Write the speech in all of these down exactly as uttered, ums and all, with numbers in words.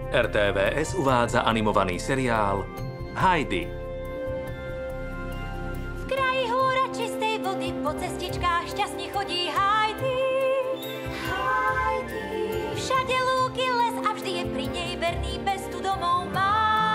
er té vé es uvádza animovaný seriál Heidi. V kraji hôra čistej vody po cestičkách šťastne chodí Heidi. Heidi. Všade lúky, les a vždy je pri nej verný, bez tu domov má.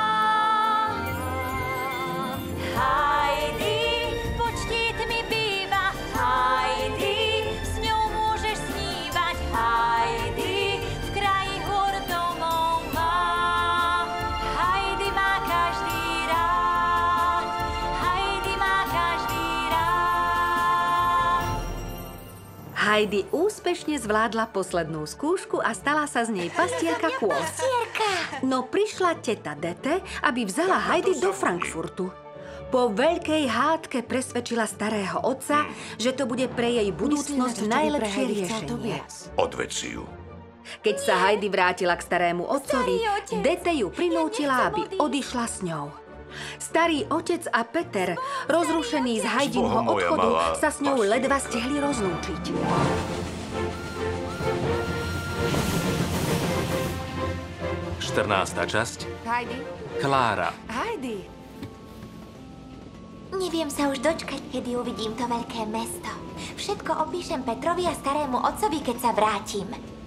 Heidi, pod štítmi býva. Heidi, s ňou môžeš snívať. Heidi, v kraji hôr domov má. Heidi má každý rád. Heidi má každý rád. Heidi úspešne zvládla poslednú skúšku a stala sa z nej pastierka kôz. No prišla teta Dete, aby vzala Heidi do Frankfurtu. Po veľkej hádke presvedčila starého otca, že to bude pre jej budúcnosť najlepšie riešenie. Odveď si ju. Keď sa Heidi vrátila k starému otcovi, Dete ju prinútila, aby odišla s ňou. Starý otec a Peter, rozrušený z Heidinho odchodu, sa s ňou ledva stihli rozlúčiť. štrnásta časť. Heidi. Klára. Heidi. Neviem sa už dočkať, kedy uvidím to veľké mesto. Všetko opíšem Petrovi a starému otcovi, keď sa vrátim.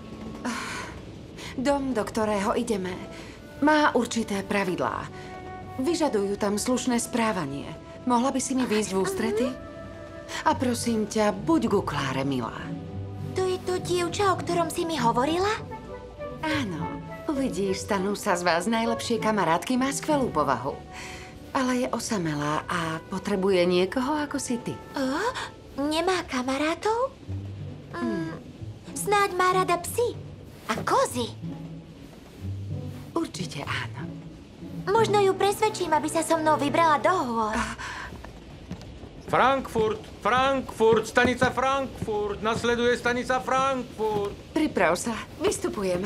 Dom, do ktorého ideme, má určité pravidlá. Vyžadujú tam slušné správanie. Mohla by si mi výjsť v ústrety? A prosím ťa, buď ku Kláre milá. To je to dievča, o ktorom si mi hovorila? Áno. Uvidíš, stanú sa z vás najlepšie kamarátky, má skvelú povahu. Ale je osamelá a potrebuje niekoho ako si ty. O, nemá kamarátov? Mm, snáď má rada psy a kozy. Určite áno. Možno ju presvedčím, aby sa so mnou vybrala do hôr. Frankfurt, Frankfurt, stanica Frankfurt, nasleduje stanica Frankfurt. Priprav sa, vystupujeme.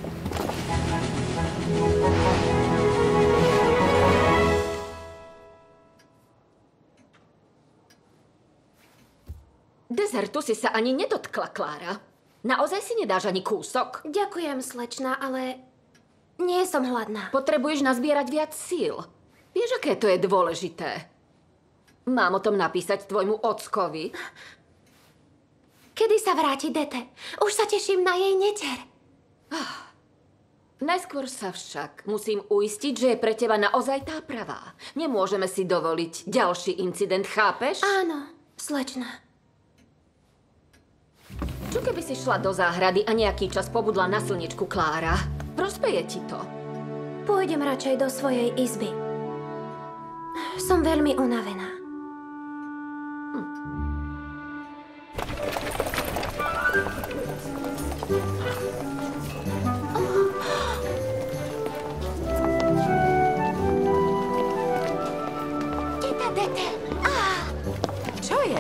Dezertu si sa ani nedotkla, Klára. Naozaj si nedáš ani kúsok? Ďakujem, slečna, ale nie som hladná. Potrebuješ nazbierať viac síl. Vieš, aké to je dôležité? Mám o tom napísať tvojmu ockovi. Kedy sa vráti Dete? Už sa teším na jej neter. Ah. Najskôr sa však musím uistiť, že je pre teba naozaj tá pravá. Nemôžeme si dovoliť ďalší incident, chápeš? Áno, slečna. Čo keby si šla do záhrady a nejaký čas pobudla na slnečku, Klára? Prospeje ti to. Pôjdem radšej do svojej izby. Som veľmi unavená. Hm. Teta Dete. Ah. Čo je?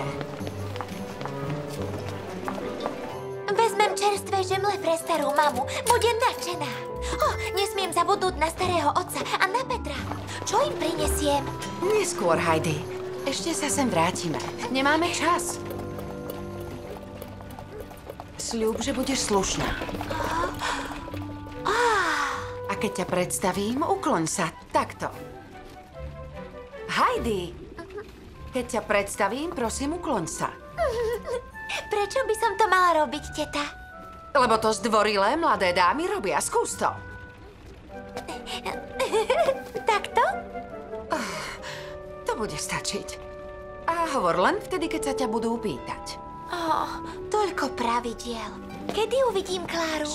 Vezmem čerstvé žemle pre starú mamu. Bude nadšená. Oh, nesmiem zabudnúť na starého otca a na Petra. Čo im prinesiem? Neskôr, Heidi. Ešte sa sem vrátime. Nemáme čas. Sľub, že budeš slušná. A keď ťa predstavím, ukloň sa. Takto. Heidi! Keď ťa predstavím, prosím, ukloň sa. Prečo by som to mala robiť, teta? Lebo to zdvorilé mladé dámy robia. Skús to. Takto? Oh, to bude stačiť. A hovor len vtedy, keď sa ťa budú pýtať. Oh, toľko pravidiel. Kedy uvidím Kláru?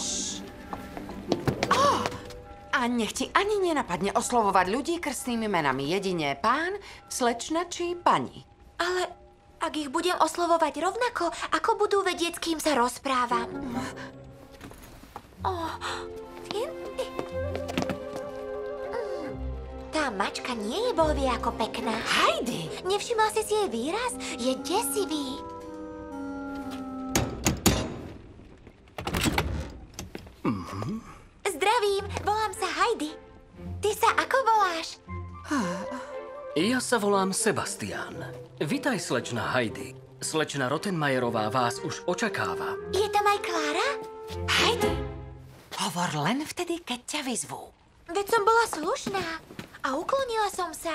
Oh, a nech ti ani nenapadne oslovovať ľudí krstnými menami. Jedine pán, slečna či pani. Ale ak ich budem oslovovať rovnako, ako budú vedieť, s kým sa rozprávam? Oh, tá mačka nie je bohvie ako pekná. Heidi! Nevšimla si si jej výraz? Je desivý. Mm-hmm. Zdravím, volám sa Heidi. Ty sa ako voláš? Ja sa volám Sebastián. Vitaj, slečna Heidi. Slečna Rottenmeierová vás už očakáva. Je tam aj Klára? Heidi! Hovor len vtedy, keď ťa vyzvú. Veď som bola slušná a uklonila som sa.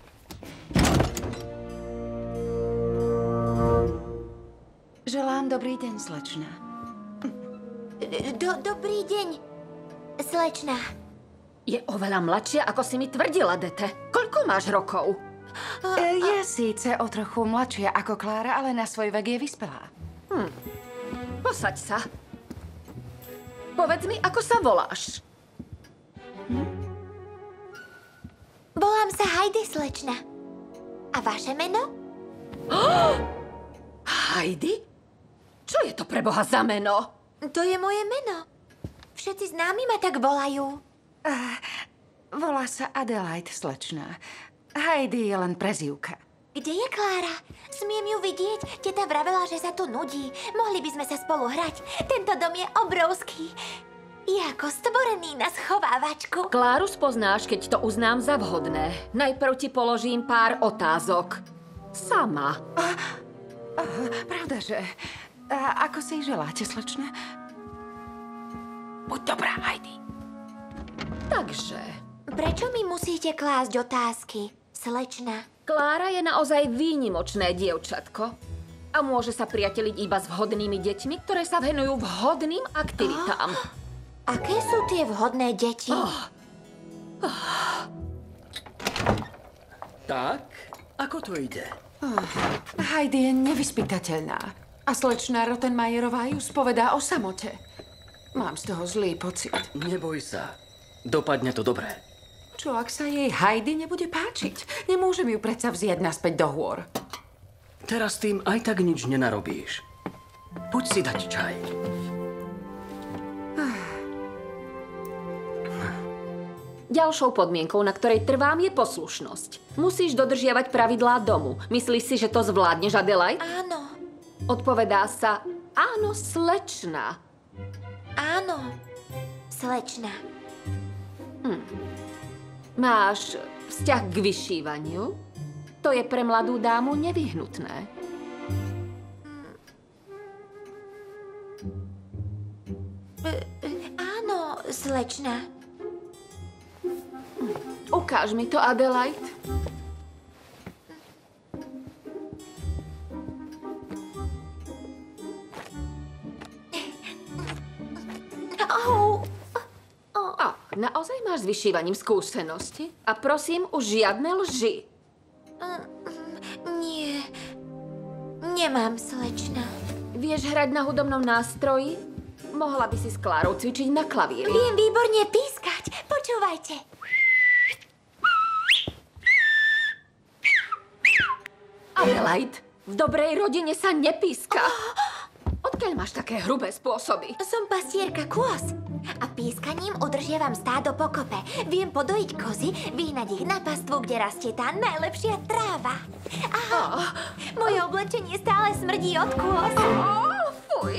Želám dobrý deň, slečna. Do, dobrý deň, slečna. Je oveľa mladšia, ako si mi tvrdila, Dete. Koľko máš rokov? E, je síce o trochu mladšia ako Klára, ale na svoj vek je vyspelá. Hm. Posaď sa. Povedz mi, ako sa voláš? Hm? Volám sa Heidi, slečna. A vaše meno? Oh! Heidi? Čo je to pre Boha za meno? To je moje meno. Všetci známi ma tak volajú. Uh, volá sa Adelaide, slečna. Heidi je len prezývka. Kde je Klára? Smiem ju vidieť? Teta vravela, že sa tu nudí. Mohli by sme sa spolu hrať. Tento dom je obrovský. Je ako stvorený na schovávačku. Kláru spoznáš, keď to uznám za vhodné. Najprv ti položím pár otázok. Sama. Uh, uh, pravda, že... Uh, ako si želáte, slečna? Buď dobrá, Heidi. Takže... Prečo mi musíte klásť otázky, slečna? Klára je naozaj výnimočné dievčatko. A môže sa priateliť iba s vhodnými deťmi, ktoré sa venujú vhodným aktivitám. Oh, aké sú tie vhodné deti? Oh. Oh. Tak, ako to ide? Oh, Heidi je nevyspytateľná. A slečna Rottenmeierová ju spovedá o samote. Mám z toho zlý pocit. Neboj sa. Dopadne to dobre. Čo ak sa jej Heidi nebude páčiť? Nemôžem ju predsa vziať naspäť do hôr. Teraz tým aj tak nič nenarobíš. Poď si dať čaj. Ďalšou podmienkou, na ktorej trvám, je poslušnosť. Musíš dodržiavať pravidlá domu. Myslíš si, že to zvládneš, Adelaide? Áno. Odpovedá sa áno, slečna. Áno, slečna. Hm. Máš vzťah k vyšívaniu? To je pre mladú dámu nevyhnutné. E, e, áno, slečna. Ukáž mi to, Adelaide. Oh. Oh, naozaj máš s vyšívaním skúsenosti? A prosím, už žiadne lži. Nie, nemám, slečna. Vieš hrať na hudobnom nástroji? Mohla by si s Klárou cvičiť na klavíri. Viem výborne pískať. Počúvajte. Adelaide, v dobrej rodine sa nepíska. Odkiaľ máš také hrubé spôsoby? Som pastierka kôz. A pískaním udržiavam stádo pokope. Viem podojiť kozy, vyhnať ich na pastvu, kde rastie tá najlepšia tráva. Aha, oh. Moje oblečenie stále smrdí od kôz. Oh, fuj.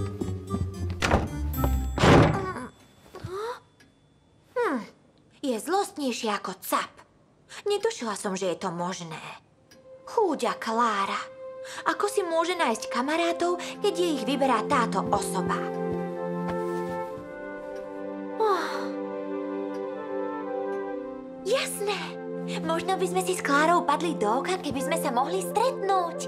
Hm, je zlostnejšie ako cap. Netušila som, že je to možné. Chúďa Klára. Ako si môže nájsť kamarátov, keď jej ich vyberá táto osoba? Oh. Jasné. Možno by sme si s Klárou padli do oka, keby sme sa mohli stretnúť.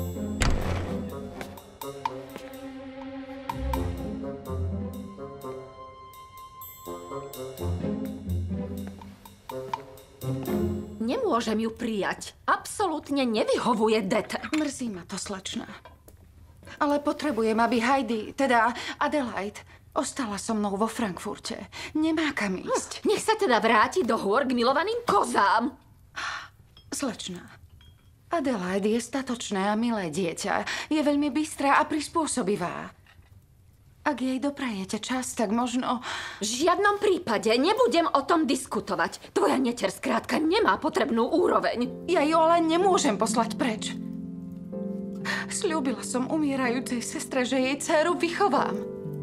Nemôžem ju prijať. Absolútne nevyhovuje Dete. Mrzí ma to, slečna. Ale potrebujem, aby Heidi, teda Adelaide, ostala so mnou vo Frankfurte. Nemá kam ísť. Hm, nech sa teda vráti do hôr k milovaným kozám. Slečna, Adelaide je statočné a milé dieťa. Je veľmi bystrá a prispôsobivá. Ak jej doprajete čas, tak možno... V žiadnom prípade nebudem o tom diskutovať. Tvoja neter skrátka nemá potrebnú úroveň. Ja ju ale nemôžem poslať preč. Sľúbila som umierajúcej sestre, že jej dcéru vychovám.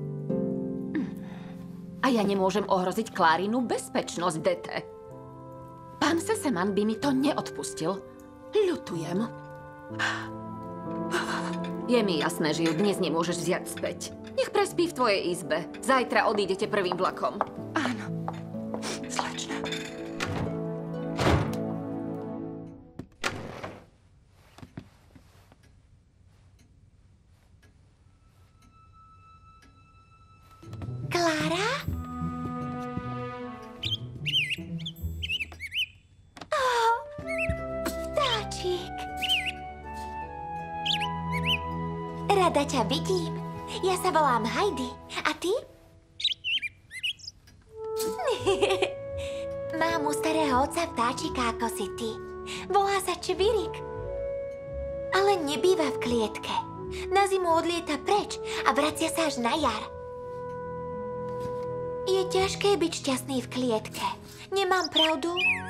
A ja nemôžem ohroziť Klárinu bezpečnosť, Dete. Pán Sesemann by mi to neodpustil. Ľutujem. Je mi jasné, že ju dnes nemôžeš vziať späť. Nech prespí v tvojej izbe. Zajtra odídete prvým vlakom. Áno, slečna. Klára? Oh, vtáčik. Rada ťa vidím. Ja sa volám Heidi. A ty? Mám u starého otca vtáčika ako si ty. Volá sa Čvirik. Ale nebýva v klietke. Na zimu odlieta preč a vracia sa až na jar. Je ťažké byť šťastný v klietke. Nemám pravdu?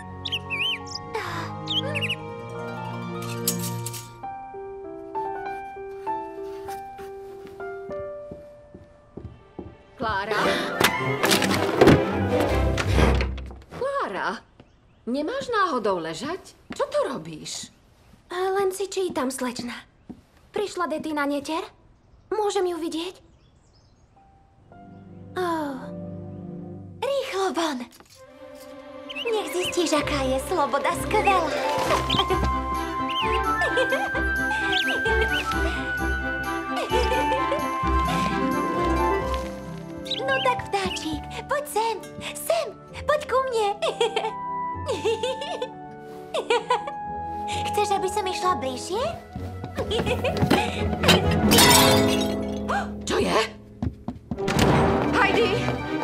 Klára? Klára, nemáš náhodou ležať? Čo tu robíš? Len si čítam, slečna. Prišla Dety na neter? Môžem ju vidieť? Oh. Rýchlo von! Nech zistíš, aká je sloboda skvelá. No tak, vtáčik, poď sem, sem, poď ku mne. Chceš, aby som išla bližšie? Čo je? Heidi!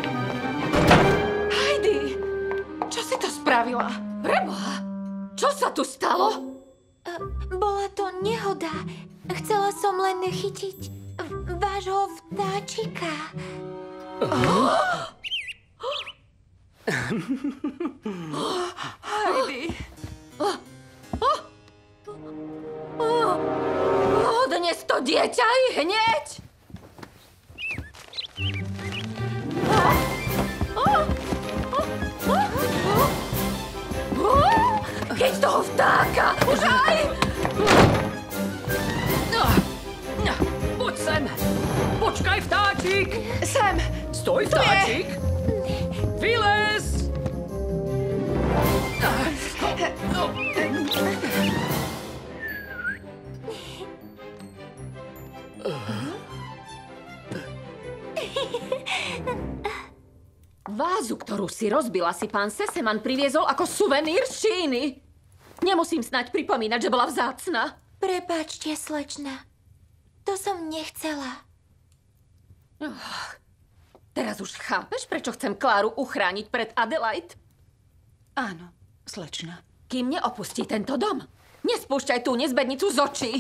Heidi! Čo si to spravila? Preboha! Čo sa tu stalo? Bola to nehoda. Chcela som len chytiť vášho vtáčika. Heidi! Odnes to dieťa i hneď! Keď toho vtáka! Už aj! Poď sem! Počkaj, vtáčik! Sem! Stoj, vtáčik! Vylez! Vázu, ktorú si rozbila, si pán Seseman priviezol ako suvenír z Číny. Nemusím snať pripomínať, že bola vzácna. Prepáčte, slečna. To som nechcela. Oh, teraz už chápeš, prečo chcem Kláru uchrániť pred Adelaide? Áno, slečna. Kým neopustí tento dom. Nespúšťaj tú nezbednicu z očí.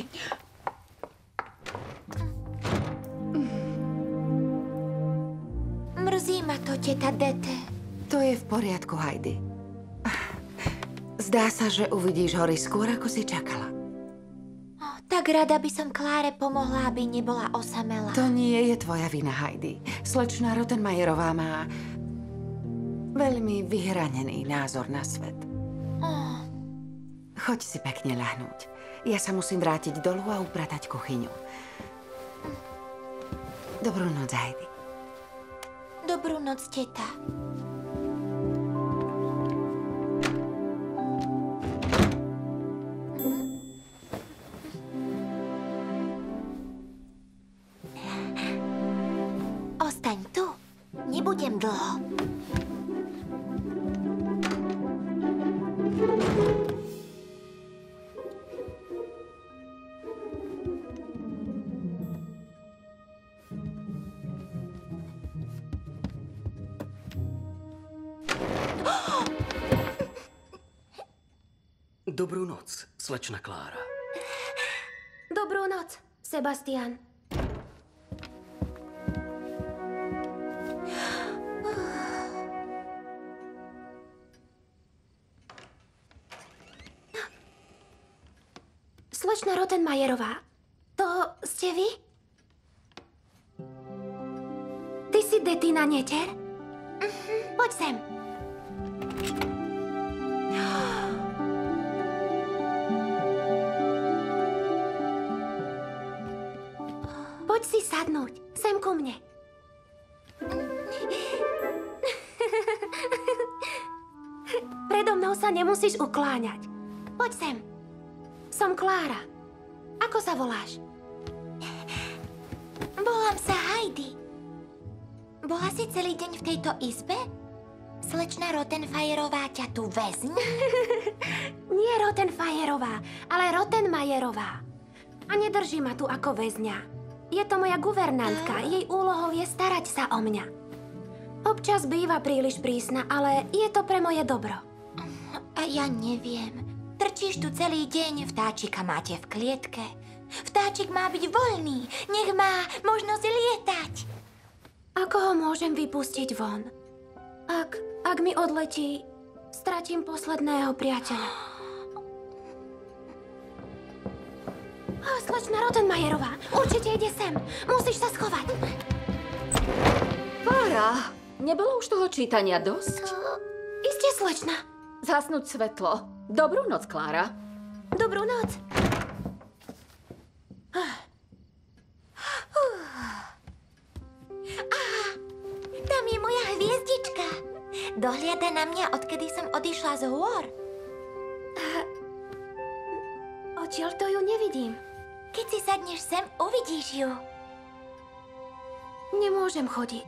Mrzí ma to, teta Dete. To je v poriadku, Heidi. Zdá sa, že uvidíš hory skôr, ako si čakala. Oh, tak rada by som Kláre pomohla, aby nebola osamelá. To nie je tvoja vina, Heidi. Slečna Rottenmeierová má veľmi vyhranený názor na svet. Oh. Choď si pekne ľahnúť. Ja sa musím vrátiť dolu a upratať kuchyňu. Dobrú noc, Heidi. Dobrú noc, teta. Ostaň tu. Nebudem dlho. Dobrú noc, slečna Klára. Dobrú noc, Sebastian. Slečna Rottenmeierová, to ste vy? Ty si Dety na neter? Mhm, poď sem. Poď si sadnúť. Sem ku mne. Predo mnou sa nemusíš ukláňať. Poď sem. Som Klára. Ako sa voláš? Volám sa Heidi. Bola si celý deň v tejto izbe? Slečna Rottenmeierová ťa tu väzní? Nie Rottenmeierová, ale Rottenmeierová. A nedrží ma tu ako väzňa. Je to moja guvernantka. Jej úlohou je starať sa o mňa. Občas býva príliš prísna, ale je to pre moje dobro. A ja neviem. Trčíš tu celý deň, vtáčika máte v klietke. Vtáčik má byť voľný, nech má možnosť lietať. Ako ho môžem vypustiť von? Ak, ak mi odletí, stratím posledného priateľa. Oh, slečna Rottenmeierová, určite ide sem. Musíš sa schovať. Klára, nebolo už toho čítania dosť? Iste, slečna. Zhasnúť svetlo. Dobrú noc, Klára. Dobrú noc. Tam je moja hviezdička. Dohliada na mňa, odkedy som odišla z hôr. Odtiaľ to ju nevidím. Keď si sadneš sem, uvidíš ju. Nemôžem chodiť.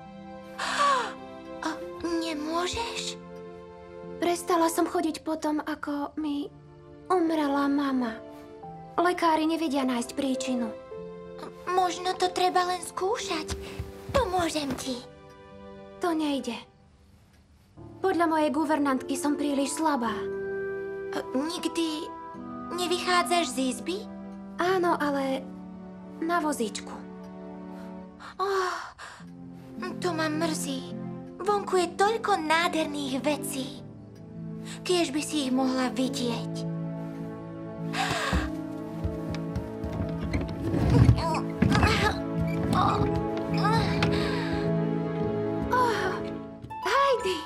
O, nemôžeš? Prestala som chodiť potom, ako mi umrela mama. Lekári nevedia nájsť príčinu. Možno to treba len skúšať. Pomôžem ti. To nejde. Podľa mojej guvernantky som príliš slabá. Nikdy nevychádzaš z izby? Áno, ale na vozíčku. Oh, to ma mrzí. Vonku je toľko nádherných vecí. Kiež by si ich mohla vidieť. Oh, Heidi!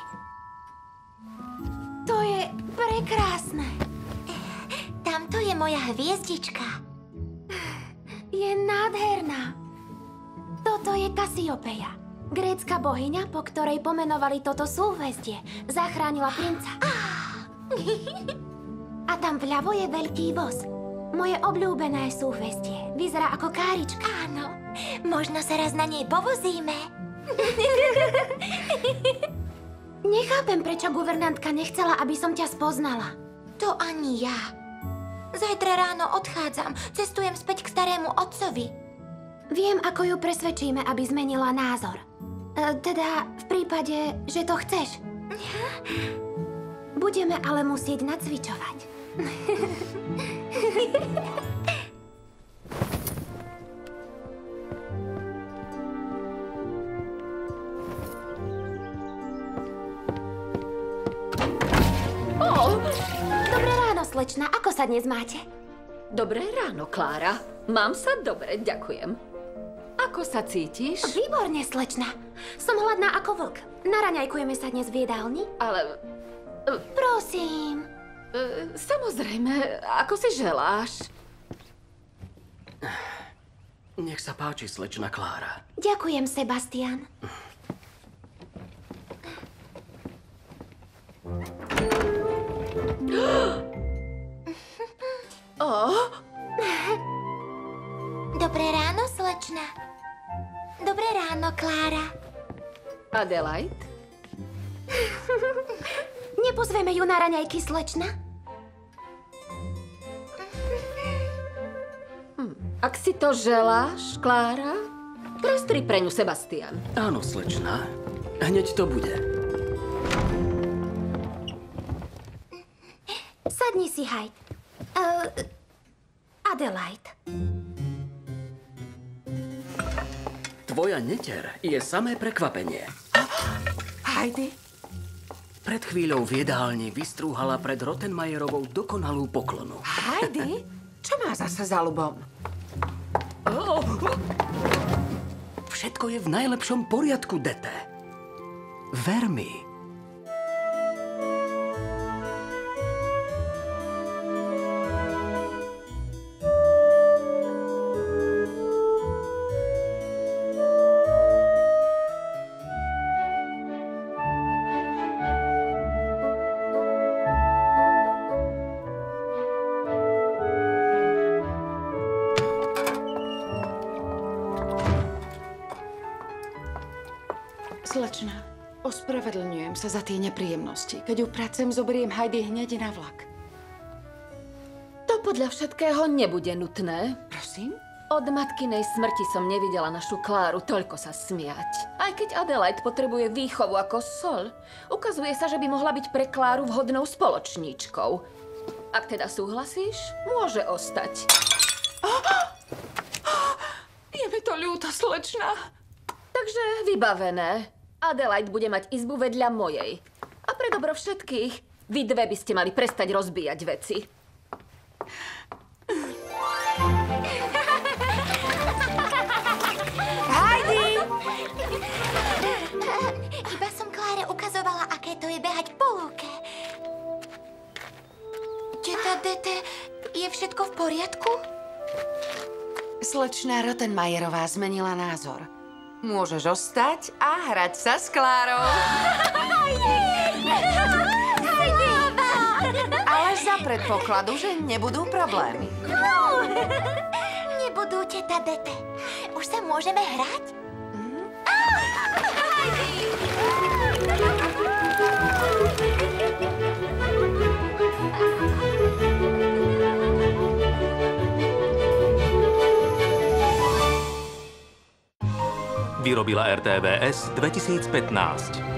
To je prekrásne. Tamto je moja hviezdička. Je nádherná. Toto je Kasiopeia. Grécka bohyňa, po ktorej pomenovali toto súhvezdie. Zachránila princa. A tam vľavo je veľký voz. Moje obľúbené súhvezdie. Vyzerá ako kárička. Áno, možno sa raz na nej povozíme. Nechápem, prečo guvernantka nechcela, aby som ťa spoznala. To ani ja. Zajtra ráno odchádzam. Cestujem späť k starému otcovi. Viem, ako ju presvedčíme, aby zmenila názor. E, teda v prípade, že to chceš. Budeme ale musieť nacvičovať. Oh! Dobré ráno, slečna. Ako sa dnes máte? Dobré ráno, Klára. Mám sa dobre, ďakujem. Ako sa cítiš? Výborne, slečna. Som hladná ako vlk. Naraňajkujeme sa dnes v jedálni? Ale... Prosím. E, samozrejme, ako si želáš. Nech sa páči, slečna Klára. Ďakujem, Sebastian. Oh. Dobré ráno, slečna. Dobré ráno, Klára. Adelaide? Nepozveme ju na raňajky, slečna? Hm. Ak si to želáš, Klára, prostri pre ňu, Sebastian. Áno, slečna. Hneď to bude. Sadni si, Hyde. Uh, Adelaide. Tvoja neter je samé prekvapenie. Heidi? Pred chvíľou v jedálni vystrúhala pred Rottenmeierovou dokonalú poklonu. Heidi? Čo má zase za ľubom? Oh. Všetko je v najlepšom poriadku, Dete. Ver mi. Ospravedlňujem sa za tie nepríjemnosti. Keď ju pracem, zoberiem Heidi hneď na vlak. To podľa všetkého nebude nutné. Prosím? Od matkinej smrti som nevidela našu Kláru toľko sa smiať. Aj keď Adelaide potrebuje výchovu ako sol, ukazuje sa, že by mohla byť pre Kláru vhodnou spoločníčkou. Ak teda súhlasíš, môže ostať. Je mi to ľúto, slečna. Takže vybavené. Adelaide bude mať izbu vedľa mojej. A pre dobro všetkých, vy dve by ste mali prestať rozbíjať veci. Heidi! Iba som Kláre ukazovala, aké to je behať po lúke. Teta Dete, je všetko v poriadku? Slečná Rottenmeierová zmenila názor. Môžeš ostať a hrať sa s Klárou. Ale za predpokladu, že nebudú problémy. Nebudú, teta Dete. Už sa môžeme hrať? Mm. Vyrobila er té vé es dvetisícpätnásť.